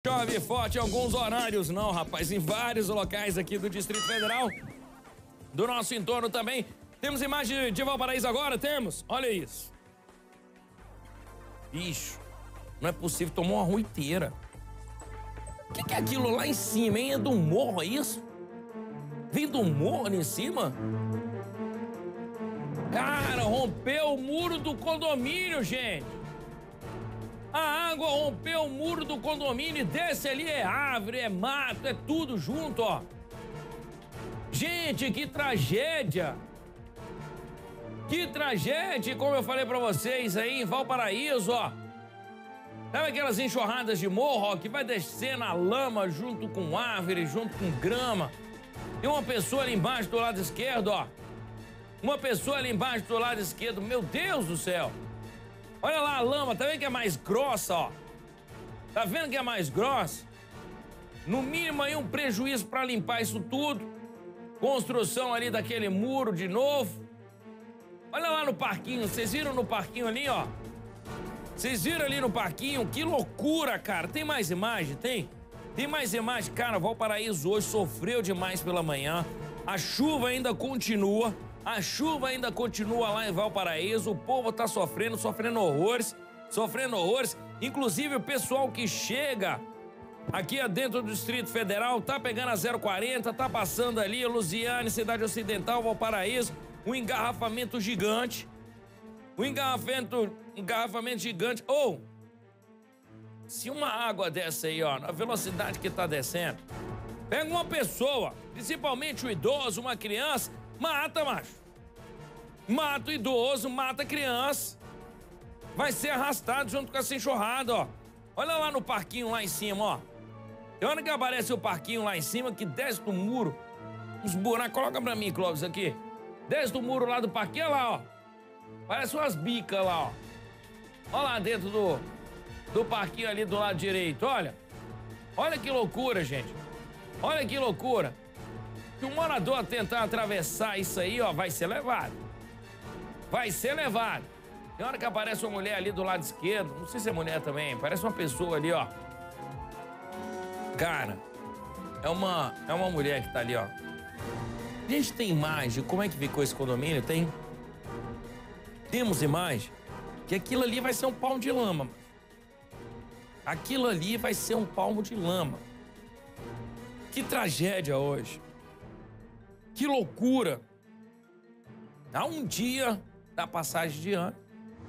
chove forte em alguns horários, não, rapaz, em vários locais aqui do Distrito Federal, do nosso entorno também. Temos imagem de Valparaíso agora? Temos, olha isso. Bicho, não é possível, tomou uma rua inteira. O que é aquilo lá em cima, hein? É do morro, é isso? Vem do morro ali em cima? Cara, rompeu o muro do condomínio, gente. A água rompeu o muro do condomínio e desce ali, é árvore, é mato, é tudo junto, ó. Gente, que tragédia. Que tragédia, como eu falei pra vocês aí em Valparaíso, ó. Sabe aquelas enxurradas de morro, ó, que vai descer na lama junto com árvore, junto com grama. Tem uma pessoa ali embaixo do lado esquerdo, ó. Uma pessoa ali embaixo do lado esquerdo, meu Deus do céu. Olha lá a lama, tá vendo que é mais grossa, ó? Tá vendo que é mais grossa? No mínimo aí um prejuízo pra limpar isso tudo. Construção ali daquele muro de novo. Olha lá no parquinho, vocês viram no parquinho ali, ó? Vocês viram ali no parquinho? Que loucura, cara. Tem mais imagem? Tem? Tem mais imagem? Cara, Valparaíso hoje sofreu demais pela manhã. A chuva ainda continua. A chuva ainda continua lá em Valparaíso. O povo tá sofrendo horrores. Sofrendo horrores. Inclusive o pessoal que chega aqui dentro do Distrito Federal tá pegando a 040, tá passando ali, Lusiane, Cidade Ocidental, Valparaíso. Um engarrafamento gigante. Um engarrafamento gigante. Ou, se uma água dessa aí, ó, na velocidade que tá descendo, pega uma pessoa, principalmente um idoso, uma criança, mata, macho. Mata o idoso, mata a criança. Vai ser arrastado junto com essa enxurrada, ó. Olha lá no parquinho lá em cima, ó. Tem hora que aparece o parquinho lá em cima, que desce do muro, uns buracos. Coloca pra mim, Clóvis, aqui. Desce do muro lá do parquinho, olha lá, ó. Parece umas bicas lá, ó. Olha lá dentro do parquinho ali do lado direito, olha. Olha que loucura, gente. Olha que loucura. Se um morador tentar atravessar isso aí, ó, vai ser levado. Vai ser levado. Tem hora que aparece uma mulher ali do lado esquerdo, não sei se é mulher também, parece uma pessoa ali, ó. Cara, é uma mulher que tá ali, ó. A gente tem imagem, como é que ficou esse condomínio? Tem? Temos imagem que aquilo ali vai ser um palmo de lama. Aquilo ali vai ser um palmo de lama. Que tragédia hoje. Que loucura. Há um dia da passagem de ano.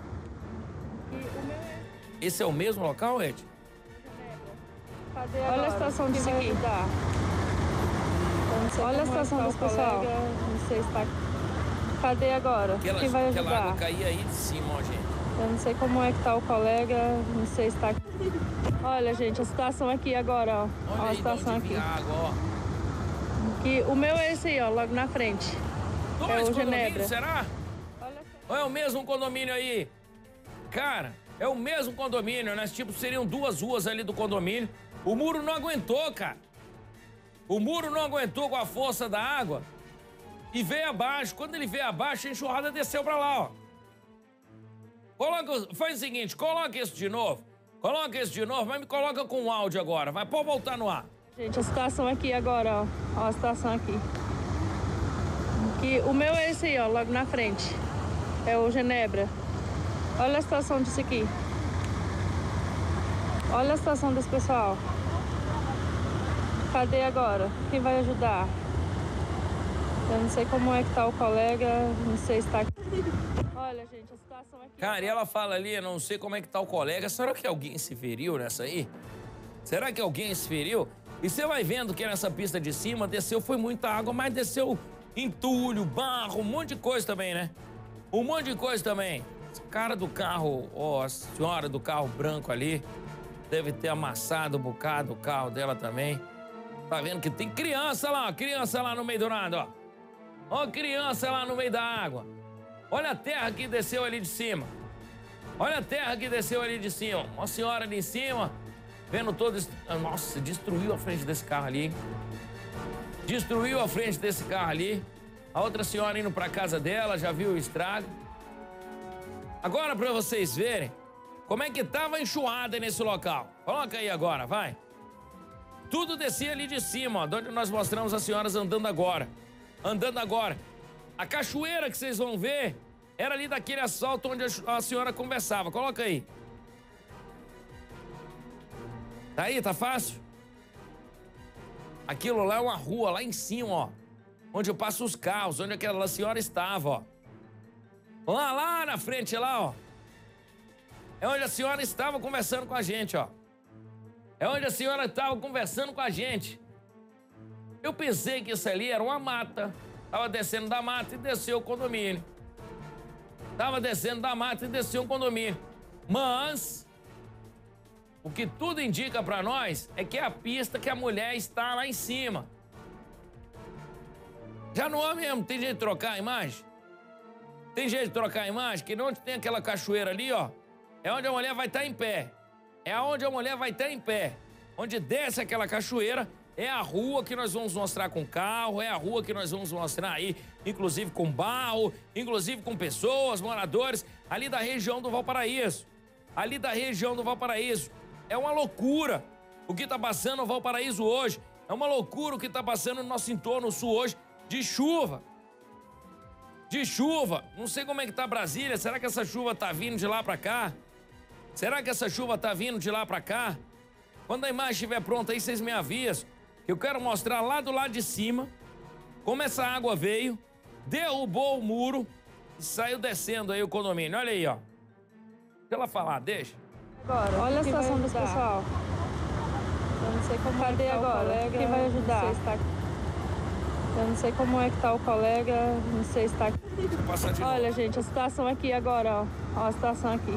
Esse é o mesmo local, Ed? Cadê olha a situação disso aqui. Olha a situação desse pessoal. Não sei se tá... Cadê agora? Quem vai ajudar? Aquela água caía aí de cima, ó, gente. Eu não sei como é que tá o colega, não sei se tá aqui. Olha, gente, a situação aqui agora, ó. Olha ó, aí, a situação aqui. Água, ó. Que o meu é esse aí, ó, logo na frente. Dois é o Genebra. Será? Ou é o mesmo condomínio aí? Cara, é o mesmo condomínio, né? Tipo, seriam duas ruas ali do condomínio. O muro não aguentou, cara. O muro não aguentou com a força da água e veio abaixo. Quando ele veio abaixo, a enxurrada desceu pra lá, ó. Faz o seguinte, coloca isso de novo. Coloca isso de novo, mas me coloca com o áudio agora. Vai, pode voltar no ar. Gente, a situação aqui agora, ó. Ó a situação aqui. Que o meu é esse aí, ó, logo na frente. É o Genebra. Olha a situação disso aqui. Olha a situação desse pessoal. Cadê agora? Quem vai ajudar? Eu não sei como é que tá o colega, não sei se tá aqui. Olha, gente, a situação aqui... Cara, e ela fala ali, eu não sei como é que tá o colega. Será que alguém se feriu nessa aí? Será que alguém se feriu? E você vai vendo que nessa pista de cima desceu, foi muita água, mas desceu entulho, barro, um monte de coisa também, né? Um monte de coisa também. Esse cara do carro, ó, a senhora do carro branco ali, deve ter amassado um bocado o carro dela também. Tá vendo que tem criança lá no meio do nada, ó. Ó, criança lá no meio da água. Olha a terra que desceu ali de cima. Olha a terra que desceu ali de cima. Uma senhora ali em cima, vendo todo esse... Nossa, destruiu a frente desse carro ali, hein? Destruiu a frente desse carro ali. A outra senhora indo pra casa dela, já viu o estrago. Agora, pra vocês verem como é que tava a enxurrada nesse local. Coloca aí agora, vai. tudo descia ali de cima, ó, de onde nós mostramos as senhoras andando agora. Andando agora. A cachoeira que vocês vão ver era ali daquele asfalto onde a senhora conversava. Coloca aí. Tá aí, tá fácil? Aquilo lá é uma rua, lá em cima, ó. Onde eu passo os carros, onde aquela senhora estava, ó. Lá na frente, lá, ó. É onde a senhora estava conversando com a gente, ó. É onde a senhora estava conversando com a gente. Eu pensei que isso ali era uma mata. Tava descendo da mata e desceu o condomínio. Tava descendo da mata e desceu o condomínio. Mas o que tudo indica pra nós é que é a pista que a mulher está lá em cima. Já não é mesmo? Tem jeito de trocar a imagem? Tem jeito de trocar a imagem? Que onde tem aquela cachoeira ali, ó, é onde a mulher vai estar em pé. É onde a mulher vai estar em pé. Onde desce aquela cachoeira é a rua que nós vamos mostrar com carro, é a rua que nós vamos mostrar aí, inclusive com barro, inclusive com pessoas, moradores, ali da região do Valparaíso. Ali da região do Valparaíso. É uma loucura o que tá passando no Valparaíso hoje. É uma loucura o que tá passando no nosso entorno sul hoje de chuva. De chuva. Não sei como é que tá Brasília. Será que essa chuva tá vindo de lá pra cá? Será que essa chuva tá vindo de lá pra cá? Quando a imagem estiver pronta aí, vocês me avisam. Que eu quero mostrar lá do lado de cima como essa água veio, derrubou o muro e saiu descendo aí o condomínio. Olha aí, ó. Deixa ela falar, deixa. Agora, olha a situação desse pessoal. Eu não sei como Cadê é que tá agora? O colega. Quem vai ajudar? Eu não sei como é que tá o colega, não sei se tá aqui. Olha, gente, a situação aqui agora, ó. Ó a situação aqui.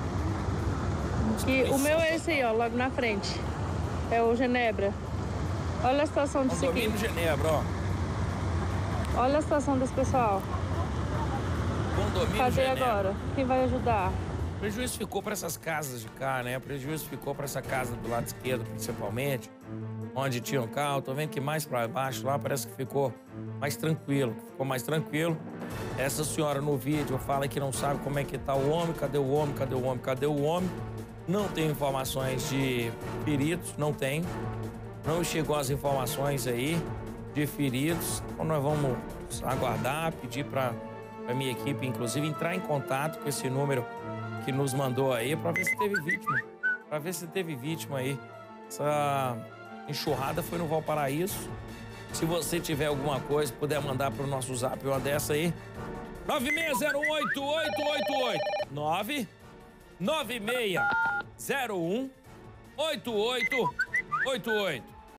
O meu é esse aí, ó, logo na frente. É o Genebra. Olha a situação disso aqui. Condomínio Genebra, ó. Olha a situação desse pessoal. Condomínio Cadê Genebra. agora? Quem vai ajudar? O prejuízo ficou para essas casas de cá, né? O prejuízo ficou para essa casa do lado esquerdo, principalmente, onde tinha um carro. Tô vendo que mais para baixo lá parece que ficou mais tranquilo. Ficou mais tranquilo. Essa senhora no vídeo fala que não sabe como é que tá o homem. Cadê o homem? Cadê o homem? Cadê o homem? Não tem informações de feridos, não tem. Não chegou as informações aí de feridos. Então nós vamos aguardar, pedir para a minha equipe, inclusive, entrar em contato com esse número que nos mandou aí para ver se teve vítima. Para ver se teve vítima aí. Essa enxurrada foi no Valparaíso. Se você tiver alguma coisa, puder mandar para o nosso zap uma dessa aí. 96018888. 996018888.